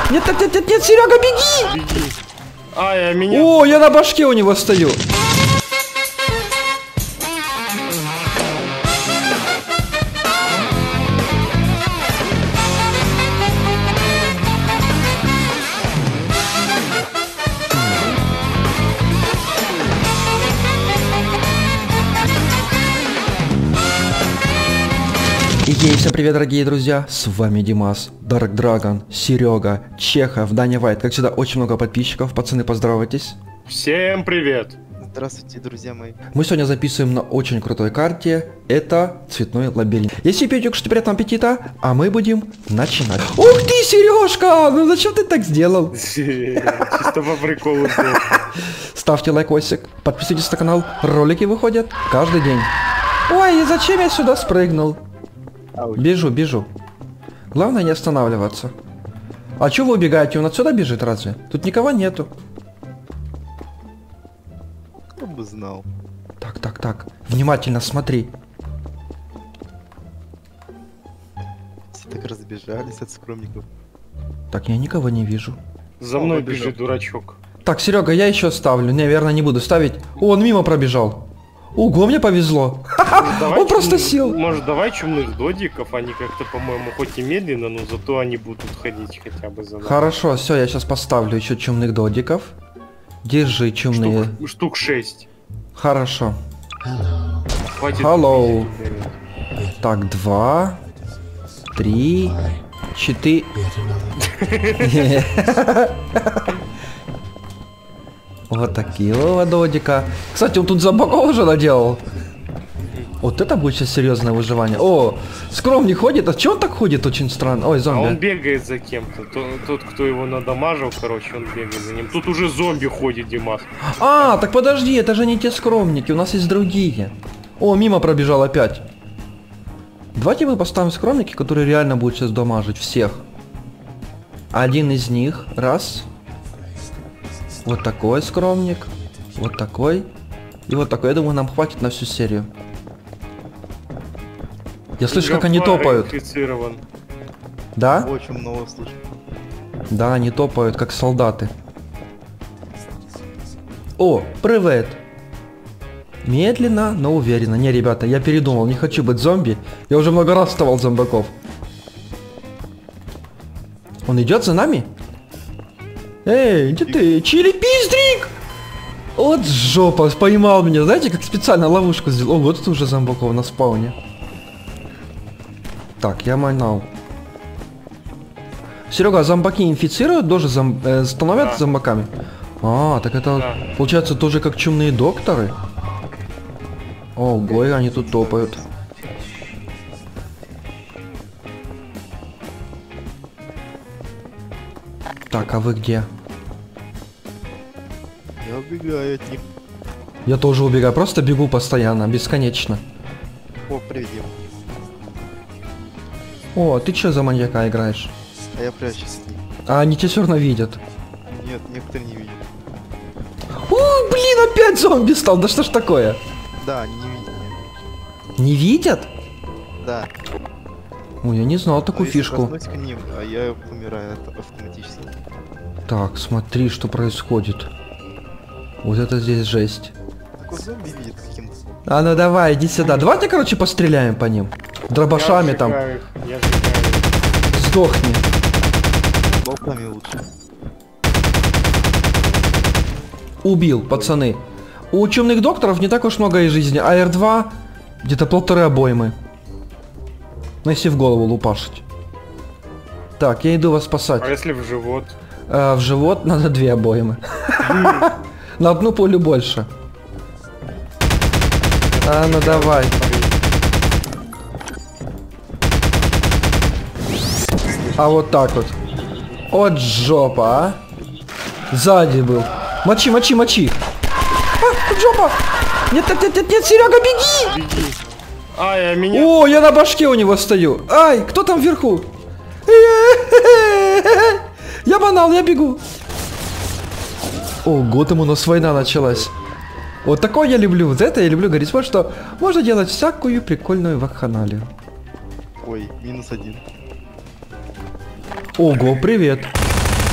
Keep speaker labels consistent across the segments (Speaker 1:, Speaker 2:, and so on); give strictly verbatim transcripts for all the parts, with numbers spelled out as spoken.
Speaker 1: Нет, нет, нет, нет, нет, Серега, беги!
Speaker 2: Беги. А, я меня...
Speaker 1: О, я на башке у него стою. Ей, всем привет, дорогие друзья, с вами Димас, Dark Dragon, Серега, Чехов, Даня Вайт. Как всегда, очень много подписчиков, пацаны, поздоровайтесь.
Speaker 2: Всем привет.
Speaker 3: Здравствуйте, друзья мои.
Speaker 1: Мы сегодня записываем на очень крутой карте, это цветной лабиринт. Если пьете, что приятного аппетита, а мы будем начинать. Ух ты, Сережка, ну зачем ты так сделал?
Speaker 2: Чисто по приколу.
Speaker 1: Ставьте лайкосик, подписывайтесь на канал, ролики выходят каждый день. Ой, и зачем я сюда спрыгнул? Бежу, бежу. Главное не останавливаться. А чё вы убегаете? Он отсюда бежит разве? Тут никого нету.
Speaker 3: Кто бы знал.
Speaker 1: Так, так, так. Внимательно смотри.
Speaker 3: Все так разбежались от скромников.
Speaker 1: Так, я никого не вижу.
Speaker 2: За мной бежит дурачок.
Speaker 1: Так, Серега, я еще ставлю. Наверное, не буду ставить. О, он мимо пробежал. Ого, мне повезло.
Speaker 2: Давай
Speaker 1: Он просто
Speaker 2: чумных-
Speaker 1: сел.
Speaker 2: Может, давай чумных додиков, они как-то, по-моему, хоть и медленно, но зато они будут ходить хотя бы за нами.
Speaker 1: Хорошо, все, я сейчас поставлю еще чумных додиков. Держи, чумные.
Speaker 2: Штук, штук шесть.
Speaker 1: Хорошо.
Speaker 2: Хватит.
Speaker 1: Hello.
Speaker 2: пиздить,
Speaker 1: Так, два, три, четыре. Вот такие вот додика. Кстати, он тут зомбаков уже наделал. Вот это будет сейчас серьезное выживание. О, скромник ходит. А че он так ходит? Очень странно. Ой,
Speaker 2: А он
Speaker 1: зомби.
Speaker 2: бегает за кем-то. То- Тот, кто его надамажил, короче, он бегает за ним. Тут уже зомби ходит, Димас.
Speaker 1: А, так подожди, это же не те скромники. У нас есть другие. О, мимо пробежал опять. Давайте мы поставим скромники, которые реально будут сейчас дамажить всех. Один из них. Раз. Вот такой скромник. Вот такой. И вот такой. Я думаю, нам хватит на всю серию. Я слышу, как они
Speaker 2: Гафар
Speaker 1: топают.
Speaker 2: инфицирован.
Speaker 1: Да?
Speaker 3: Очень много слышу.
Speaker 1: Да, они топают, как солдаты. О, привет. Медленно, но уверенно. Не, ребята, я передумал, не хочу быть зомби. Я уже много раз вставал зомбаков. Он идет за нами? Эй, где ты? Чили-пиздрик! Вот жопа, поймал меня. Знаете, как специально ловушку сделал. О, вот тут уже зомбаков на спауне. Так, я майнал. Серега, а зомбаки инфицируют, тоже зом... э, становятся
Speaker 2: Да.
Speaker 1: зомбаками? А, так это
Speaker 2: Да.
Speaker 1: получается тоже как чумные докторы? Ого, они тут топают. Так, а вы где?
Speaker 3: Я убегаю от них.
Speaker 1: Я тоже убегаю, просто бегу постоянно, бесконечно.
Speaker 3: О, привет, Дим.
Speaker 1: О, ты чё за маньяка играешь?
Speaker 3: А я прячусь от них.
Speaker 1: А они тебя все равно видят.
Speaker 3: Нет, некоторые не видят.
Speaker 1: О, блин, опять зомби стал, да что ж такое?
Speaker 3: Да, они не видят меня.
Speaker 1: Не видят?
Speaker 3: Да.
Speaker 1: Ой, я не знал
Speaker 3: Но
Speaker 1: такую
Speaker 3: если
Speaker 1: фишку.
Speaker 3: коснусь к ним, а я умираю ав- автоматически.
Speaker 1: Так, смотри, что происходит. Вот это здесь жесть.
Speaker 3: Такой зомби видит каким-то.
Speaker 1: А ну давай, иди сюда. Давайте, короче, постреляем по ним. Дробашами
Speaker 2: Я
Speaker 1: там.
Speaker 2: сжигаю их, я сжигаю.
Speaker 1: Сдохни.
Speaker 3: Болтами лучше.
Speaker 1: Убил, пацаны. У чумных докторов не так уж много и жизни. А эр два где-то полторы обоймы. Ну если в голову лупашить. Так, я иду вас спасать.
Speaker 2: А если в живот?
Speaker 1: А, в живот надо две обоймы. На одну пулю больше. А ну давай. А вот так вот. Вот жопа, а. Сзади был. Мочи, мочи, мочи. А, тут жопа. Нет, нет, нет, нет, нет, Серега, беги.
Speaker 2: Беги. А, я меня...
Speaker 1: О, я на башке у него стою. Ай, кто там вверху? Я банал, я бегу. Ого, там у нас война началась. Вот такое я люблю. Вот это я люблю говорить. Вот что можно делать всякую прикольную вакханалию.
Speaker 3: Ой, минус один.
Speaker 1: Ого, привет.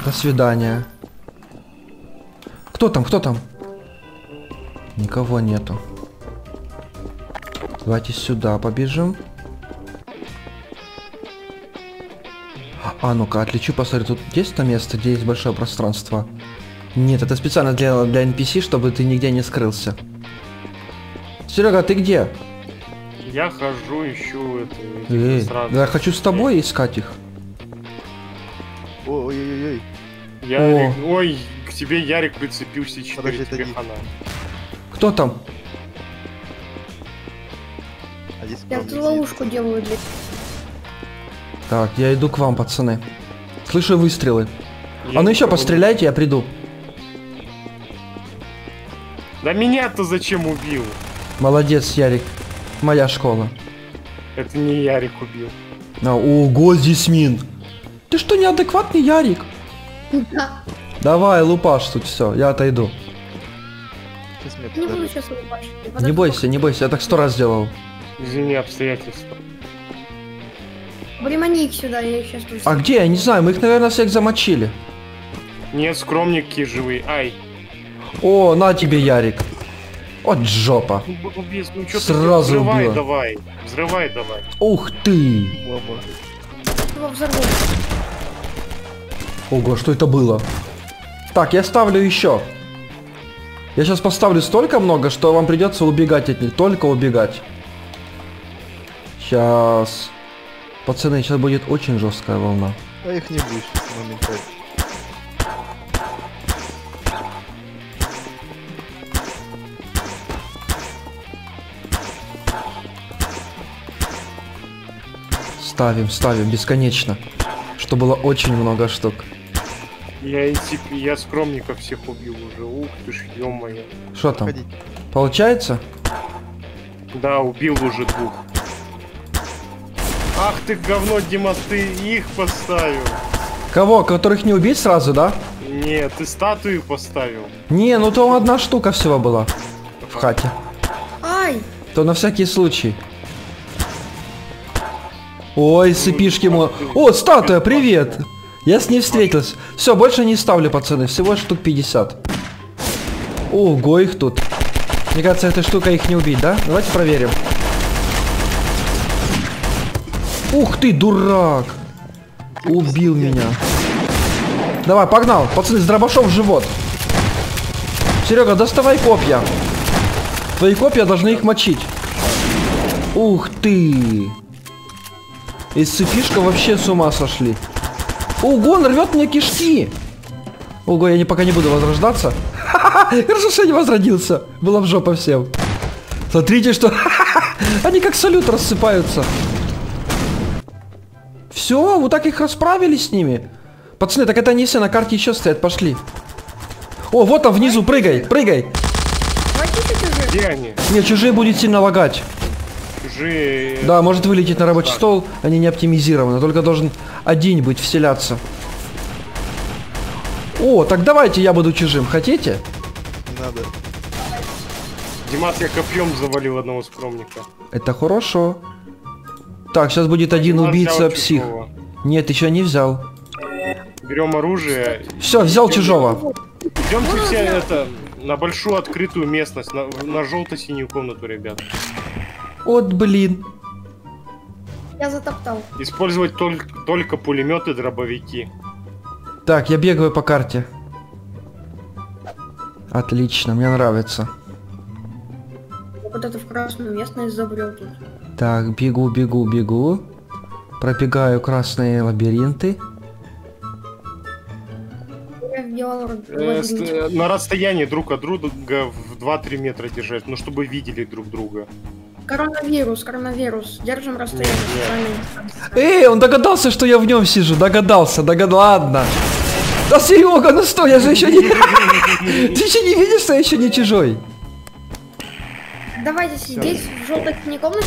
Speaker 1: До свидания. Кто там, кто там? Никого нету. Давайте сюда побежим. А, ну-ка, отличу, посмотри, тут есть то место, где есть большое пространство? Нет, это специально для, для эн пи си, чтобы ты нигде не скрылся. Серега, ты где?
Speaker 2: Я хожу, ищу это.
Speaker 1: Эй, да я хочу с тобой искать их.
Speaker 3: Ой-ой-ой.
Speaker 2: Ярик, ой, к тебе Ярик прицепился, четыре
Speaker 3: Подожди,
Speaker 2: тебе
Speaker 3: это не-
Speaker 2: хана.
Speaker 1: Кто там?
Speaker 3: А здесь
Speaker 4: Я
Speaker 3: скромник
Speaker 4: тут ловушку делаю для...
Speaker 1: Так, я иду к вам, пацаны. Слышу выстрелы.
Speaker 2: Я
Speaker 1: А ну еще
Speaker 2: никого не-
Speaker 1: постреляйте, я приду.
Speaker 2: Да меня-то зачем убил?
Speaker 1: Молодец, Ярик. Моя школа.
Speaker 2: Это не Ярик убил.
Speaker 1: А, ого, здесь мин. Ты что, неадекватный, Ярик?
Speaker 4: Да.
Speaker 1: Давай, лупаш тут все, я отойду.
Speaker 3: Сейчас меня
Speaker 4: Не буду
Speaker 3: подожди.
Speaker 4: сейчас улыбаться.
Speaker 1: Не бойся, не бойся, я так сто раз сделал.
Speaker 2: Извини, обстоятельства.
Speaker 4: Примани их сюда, я их сейчас тут...
Speaker 1: А где? Я не знаю, мы их, наверное, всех замочили.
Speaker 2: Нет, скромники живые. Ай.
Speaker 1: О, на тебе, Ярик. Вот жопа.
Speaker 2: Ну, б- убей, ну что ты
Speaker 1: Сразу
Speaker 2: взрывай
Speaker 1: убила.
Speaker 2: давай. Взрывай давай.
Speaker 1: Ух ты.
Speaker 3: Мама.
Speaker 4: Его взорву.
Speaker 1: Ого, что это было? Так, я ставлю еще. Я сейчас поставлю столько много, что вам придется убегать от них. Только убегать. Сейчас. Пацаны, сейчас будет очень жесткая волна.
Speaker 3: А их не будешь моментально.
Speaker 1: Ставим, ставим, бесконечно. Что было очень много штук.
Speaker 2: Я и тип- я скромников всех убил уже. Ух ты ж, ё-моё.
Speaker 1: Что там?
Speaker 3: Ходить.
Speaker 1: Получается?
Speaker 2: Да, убил уже двух. Ах ты говно, Дима, ты их поставил.
Speaker 1: Кого? Которых не убить сразу, да?
Speaker 2: Нет, ты статую поставил.
Speaker 1: Не, ну то одна штука всего была. В хате.
Speaker 4: Ай!
Speaker 1: То на всякий случай. Ой, сыпишки мо... О, статуя, привет! Я с ней встретился. Все, больше не ставлю, пацаны. Всего штук пятьдесят. Ого, их тут. Мне кажется, эта штука их не убить, да? Давайте проверим. Ух ты, дурак! Убил меня. Давай, погнал. Пацаны, с дробашом в живот. Серега, доставай копья. Твои копья должны их мочить. Ух ты! Из цепишка вообще с ума сошли. Ого, он рвет мне кишки. Ого, я не, пока не буду возрождаться. Хорошо, что я не возродился. Была в жопа всем. Смотрите, что... Они как салют рассыпаются. Все, вот так их расправили с ними. Пацаны, так это они все на карте еще стоят, пошли. О, вот там внизу, прыгай, прыгай.
Speaker 4: Хватите чужих.
Speaker 2: Где они?
Speaker 1: Не, чужие будет сильно лагать.
Speaker 2: Чужие...
Speaker 1: Да, может вылететь на рабочий стол, они не оптимизированы, только должен один быть вселяться. О, так давайте я буду чужим, хотите?
Speaker 3: Не надо.
Speaker 2: Димас, я копьем завалил одного скромника.
Speaker 1: Это хорошо. Так, сейчас будет один
Speaker 2: Димас
Speaker 1: убийца
Speaker 2: взял
Speaker 1: псих.
Speaker 2: чужого.
Speaker 1: Нет, еще не взял.
Speaker 2: Берем оружие.
Speaker 1: Все, взял чужого.
Speaker 2: Идемте все это на большую открытую местность, на, на желто-синюю комнату, ребят.
Speaker 1: Вот блин.
Speaker 4: Я затоптал.
Speaker 2: Использовать только, только пулеметы, дробовики.
Speaker 1: Так, я бегаю по карте. Отлично, мне нравится.
Speaker 4: Вот это в красную местность забрел тут.
Speaker 1: Так, бегу, бегу, бегу. Пробегаю красные лабиринты.
Speaker 4: Я сделал лаб-
Speaker 2: Э, с-
Speaker 4: лабиринт.
Speaker 2: э, на расстоянии друг от друга в два-три метра держать, ну чтобы видели друг друга.
Speaker 4: Коронавирус, коронавирус. Держим расстояние.
Speaker 2: Нет, нет.
Speaker 4: социальной дистанции.
Speaker 1: Эй, он догадался, что я в нем сижу. Догадался, догадался. Ладно. Да Серега, ну стой, я же еще не... Ты еще не видишь, что я еще не чужой?
Speaker 4: Давайте сидеть в желтой синей комнате.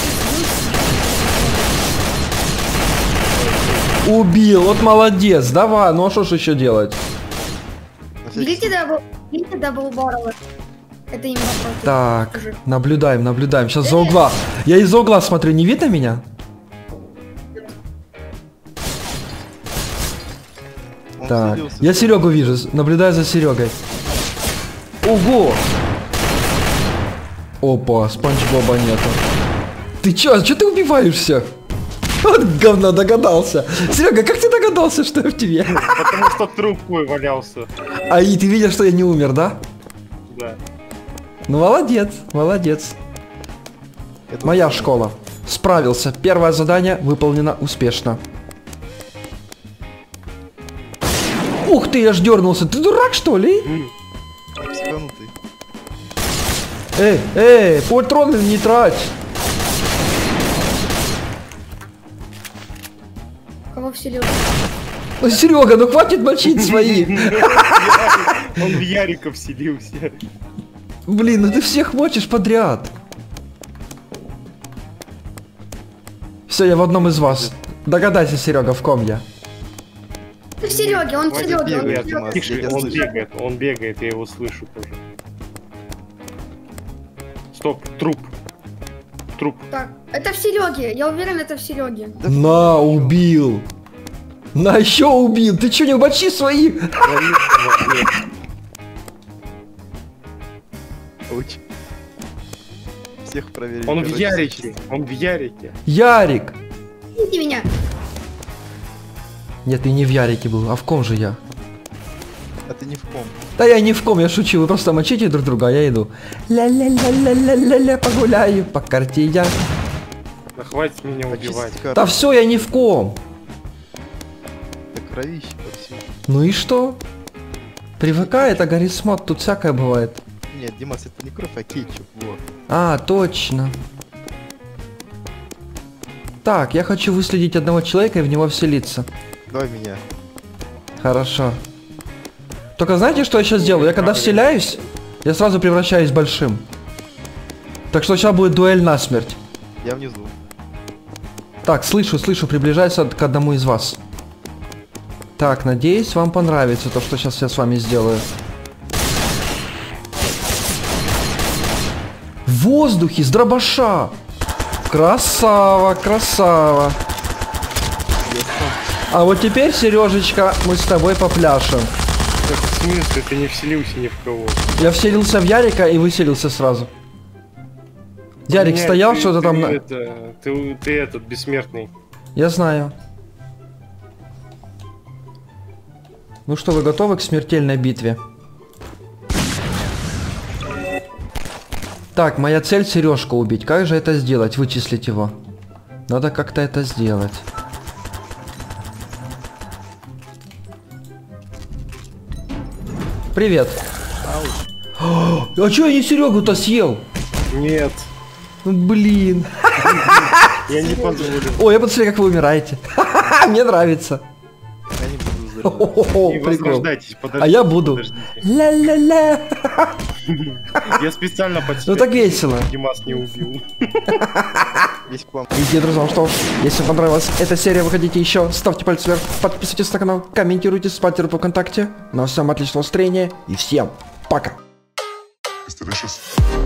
Speaker 1: Убил, вот молодец. Давай, ну а что ж еще делать?
Speaker 3: На всякий
Speaker 4: Берите дабл, берите дабл баррел. Это именно против
Speaker 1: Так,
Speaker 4: чужих.
Speaker 1: наблюдаем, наблюдаем. Сейчас за угла. Я из-за угла смотрю, не видно меня?
Speaker 3: случай. Он
Speaker 1: Так,
Speaker 3: вселился.
Speaker 1: я Серегу вижу, с- наблюдаю за Серегой. Ого! Опа, Спанч Боба нету. Ты чё, чё ты убиваешь всех? Вот говно, догадался. Серега, как ты догадался, что я в тебе?
Speaker 2: Потому что труп твой валялся.
Speaker 1: А и ты видишь, что я не умер, да?
Speaker 2: Да.
Speaker 1: Ну молодец, молодец.
Speaker 3: Я думаю,
Speaker 1: Моя школа. Справился. Первое задание выполнено успешно. Ух ты, я ж дернулся. Ты дурак, что ли?
Speaker 3: психанутый.
Speaker 1: Эй, эй, патроны не трать.
Speaker 4: Кого вселился?
Speaker 1: Ну, Серега, ну хватит мочить свои.
Speaker 2: Он в Ярика вселился.
Speaker 1: Блин, ну ты всех мочишь подряд. Все, я в одном из вас. Догадайся, Серега, в ком я.
Speaker 4: Ты в Сереге, он в
Speaker 3: Хватит
Speaker 4: Сереге, он в
Speaker 3: бегать,
Speaker 4: Сереге.
Speaker 3: Димас.
Speaker 2: Тише,
Speaker 3: Я
Speaker 2: он
Speaker 3: слышу.
Speaker 2: бегает, он бегает, я его слышу тоже. Стоп, труп. Труп.
Speaker 4: Так, это в Сереге, я уверен, это в Сереге.
Speaker 1: На, убил. На, еще убил. Ты что, не мочи свои?
Speaker 3: Очень. Всех проверили.
Speaker 2: Он в
Speaker 3: короче,
Speaker 2: Ярике, он в Ярике.
Speaker 1: Ярик.
Speaker 4: Видите меня?
Speaker 1: Нет, ты не в Ярике был, а в ком же я?
Speaker 3: А ты не в ком.
Speaker 1: Да я не в ком, я шучу, вы просто мочите друг друга, а я иду. Ля-ля-ля-ля-ля-ля-ля, погуляю по карте я.
Speaker 2: Да хватит меня убивать.
Speaker 3: Очистить карту.
Speaker 1: Да все, я не в ком.
Speaker 3: Да кровище по всему.
Speaker 1: Ну и что? Привыкай, это Гаррисмод, тут всякое бывает.
Speaker 3: Нет, Димас, это не кровь, а кетчуп. Вот.
Speaker 1: А, точно. Так, я хочу выследить одного человека и в него вселиться.
Speaker 3: Давай меня.
Speaker 1: Хорошо. Только знаете, что я сейчас делаю? Я когда вселяюсь, я сразу превращаюсь большим. Так что сейчас будет дуэль насмерть.
Speaker 3: Я внизу.
Speaker 1: Так, слышу, слышу, приближайся к одному из вас. Так, надеюсь, вам понравится то, что сейчас я с вами сделаю. В воздухе, с дробаша. Красава, красава. А вот теперь, Сережечка, мы с тобой попляшем.
Speaker 2: Так, в смысле, ты не вселился ни в кого?
Speaker 1: Я вселился в Ярика и выселился сразу. Ярик
Speaker 2: Меня-
Speaker 1: стоял,
Speaker 2: ты-
Speaker 1: что-то
Speaker 2: ты
Speaker 1: там... на-
Speaker 2: Это, ты, ты этот, бессмертный.
Speaker 1: Я знаю. Ну что, вы готовы к смертельной битве? Так, моя цель Сережку убить. Как же это сделать? Вычислить его. Надо как-то это сделать. Привет. А чё я не Серегу-то съел?
Speaker 2: Нет,
Speaker 1: Ну блин.
Speaker 2: я не позволю.
Speaker 1: Ой, я посмотри, как вы умираете. Мне нравится.
Speaker 3: Я не буду взрывать.
Speaker 1: О-о-о,
Speaker 2: Не
Speaker 1: прикол.
Speaker 2: возрождайтесь, подождите.
Speaker 1: А я буду.
Speaker 2: подождите.
Speaker 1: Ля-ля-ля.
Speaker 2: Я специально подсчитал.
Speaker 1: Ну так весело.
Speaker 2: Димас не убил.
Speaker 3: Есть к вам.
Speaker 1: Видите, друзья, что ж, если понравилась эта серия, выходите еще, ставьте пальцы вверх, подписывайтесь на канал, комментируйте, ставьте руку ВКонтакте. Ну а всем отличного настроения и всем пока.
Speaker 5: It's delicious.